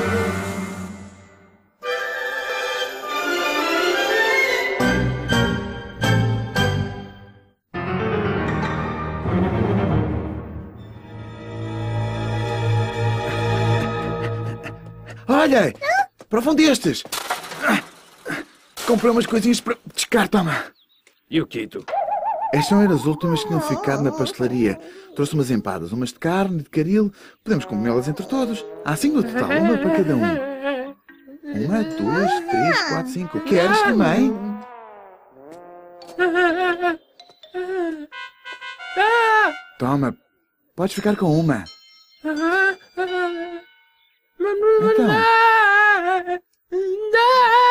Olha! Prova destes! Comprei umas coisinhas para descar, toma! E o quito? Estas eram as últimas que tinham ficado na pastelaria. Trouxe umas empadas, umas de carne e de caril. Podemos comê-las entre todos. Há 5 no total, uma para cada um. 1, 2, 3, 4, 5. Queres também? Toma, podes ficar com uma. Então.